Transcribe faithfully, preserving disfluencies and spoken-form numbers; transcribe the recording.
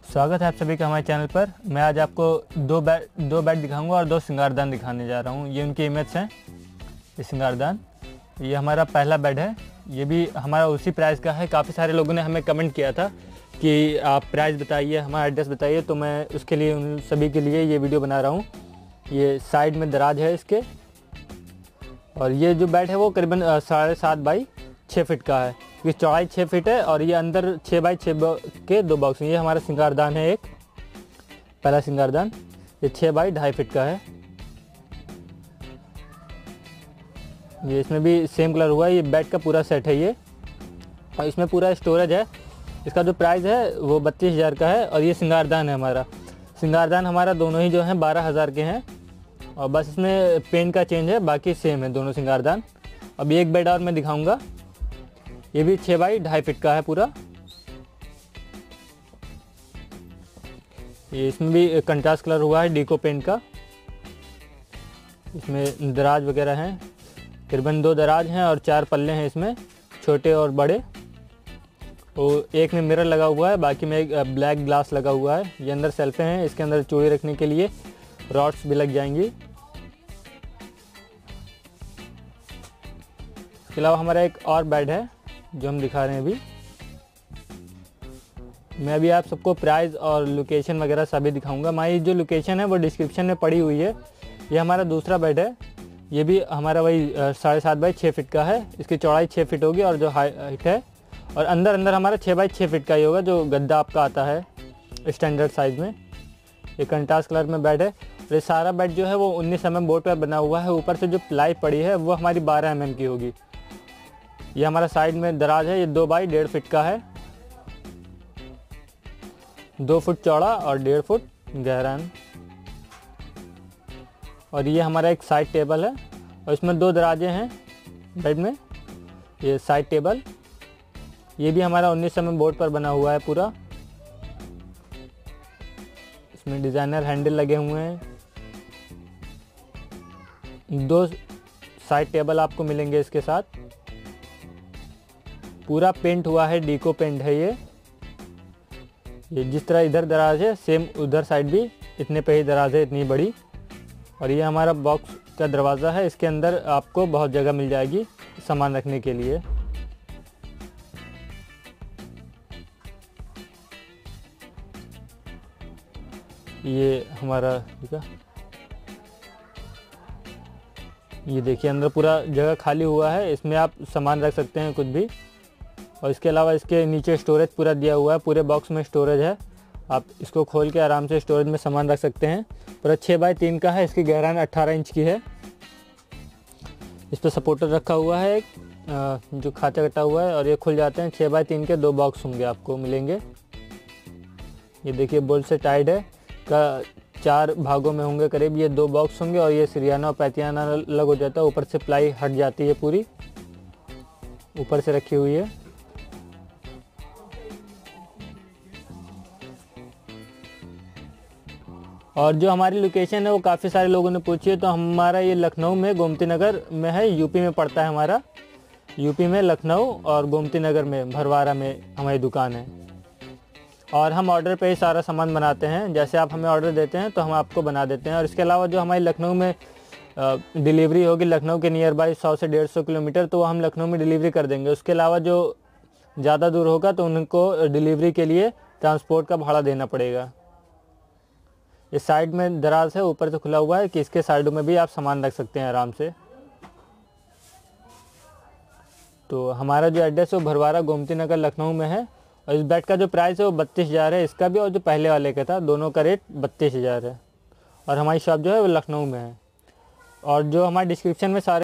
स्वागत है आप सभी का हमारे चैनल पर। मैं आज आपको दो बेड दो बेड दिखाऊंगा और दो सिंगारदान दिखाने जा रहा हूँ। ये उनकी इमेज हैं, ये सिंगारदान। ये हमारा पहला बेड है, ये भी हमारा उसी प्राइस का है। काफ़ी सारे लोगों ने हमें कमेंट किया था कि आप प्राइस बताइए, हमारा एड्रेस बताइए, तो मैं उसके लिए उन सभी के लिए ये वीडियो बना रहा हूँ। ये साइड में दराज है इसके, और ये जो बेड है वो करीबन साढ़े सात बाई छः फिट का है। ये चौड़ाई छः फिट है और ये अंदर छः बाई छः के दो बॉक्स हैं। ये हमारा सिंगारदान है, एक पहला सिंगारदान, ये छः बाई ढाई फिट का है। ये इसमें भी सेम कलर हुआ है। ये बेड का पूरा सेट है ये, और इसमें पूरा स्टोरेज है। इसका जो प्राइस है वो बत्तीस हज़ार का है। और ये सिंगारदान है हमारा। सिंगारदान हमारा दोनों ही जो हैं बारह हज़ार के हैं, और बस इसमें पेन का चेंज है, बाकी सेम है दोनों सिंगारदान। अभी एक बेड और मैं दिखाऊंगा, ये भी छः बाई ढाई फिट का है पूरा। ये इसमें भी कंट्रास्ट कलर हुआ है डीको पेंट का। इसमें दराज वगैरह हैं, करीबन दो दराज हैं और चार पल्ले हैं इसमें, छोटे और बड़े। और एक में मिरर लगा हुआ है, बाकी में एक ब्लैक ग्लास लगा हुआ है। ये अंदर सेल्फे हैं, इसके अंदर चूड़ी रखने के लिए रॉड्स भी लग जाएंगी। इसके अलावा हमारा एक और बेड है जो हम दिखा रहे हैं अभी। मैं अभी आप सबको प्राइस और लोकेशन वगैरह सभी दिखाऊंगा। हमारी जो लोकेशन है वो डिस्क्रिप्शन में पड़ी हुई है। ये हमारा दूसरा बेड है, ये भी हमारा वही साढ़े सात बाई छः फिट का है। इसकी चौड़ाई छः फिट होगी और जो हाइट है, और अंदर अंदर हमारा छः बाई छः फिट का ही होगा, जो गद्दा आपका आता है स्टैंडर्ड साइज़ में। ये कंट्रास्ट कलर में बेड है। और ये सारा बेड जो है वो उन्नीस एम एम बोर्ड पर बना हुआ है। ऊपर से जो प्लाई पड़ी है वो हमारी बारह एम एम की होगी। ये हमारा साइड में दराज है, ये दो बाई डेढ़ फिट का है, दो फुट चौड़ा और डेढ़ फुट गहरा। और ये हमारा एक साइड टेबल है, और इसमें दो दराजे हैं बेड में। ये साइड टेबल, ये भी हमारा उन्नीस एम एम बोर्ड पर बना हुआ है पूरा। इसमें डिज़ाइनर हैंडल लगे हुए हैं। दो साइड टेबल आपको मिलेंगे इसके साथ। पूरा पेंट हुआ है, डीको पेंट है ये। ये जिस तरह इधर दराज है सेम उधर साइड भी इतने पे ही दराज है, इतनी बड़ी। और ये हमारा बॉक्स का दरवाज़ा है, इसके अंदर आपको बहुत जगह मिल जाएगी सामान रखने के लिए। ये हमारा ठीक है, ये देखिए अंदर पूरा जगह खाली हुआ है, इसमें आप सामान रख सकते हैं कुछ भी। और इसके अलावा इसके नीचे स्टोरेज पूरा दिया हुआ है, पूरे बॉक्स में स्टोरेज है। आप इसको खोल के आराम से स्टोरेज में सामान रख सकते हैं। पूरा छः बाई तीन का है, इसकी गहराई अट्ठारह इंच की है। इस पर सपोर्टर रखा हुआ है एक, जो खाचा कटा हुआ है, और ये खुल जाते हैं। छः बाई तीन के दो बॉक्स होंगे आपको मिलेंगे। ये देखिए बोल्ट से टाइट है, का चार भागों में होंगे करीब। ये दो बॉक्स होंगे, और ये सिरियाना और पैतियाना अलग हो जाता है। ऊपर से प्लाई हट जाती है, पूरी ऊपर से रखी हुई है। और जो हमारी लोकेशन है वो काफ़ी सारे लोगों ने पूछी है, तो हमारा ये लखनऊ में गोमती नगर में है, यूपी में पड़ता है हमारा। यूपी में लखनऊ और गोमती नगर में भरवारा में हमारी दुकान है। और हम ऑर्डर पे ही सारा सामान बनाते हैं, जैसे आप हमें ऑर्डर देते हैं तो हम आपको बना देते हैं। और इसके अलावा जो हमारी लखनऊ में डिलीवरी होगी, लखनऊ के नियर बाई सौ से डेढ़ सौ किलोमीटर, तो हम लखनऊ में डिलीवरी कर देंगे। उसके अलावा जो ज़्यादा दूर होगा तो उनको डिलीवरी के लिए ट्रांसपोर्ट का भाड़ा देना पड़ेगा। इस साइड में दराज है, ऊपर से खुला हुआ है कि इसके साइडों में भी आप सामान रख सकते हैं आराम से। तो हमारा जो एड्रेस है वो भरवारा गोमती नगर लखनऊ में है। और इस बेड का जो प्राइस है वो बत्तीस हज़ार है, इसका भी और जो पहले वाले का था, दोनों का रेट बत्तीस हज़ार है। और हमारी शॉप जो है वो लखनऊ में है। और जो हमारे डिस्क्रिप्शन में सारे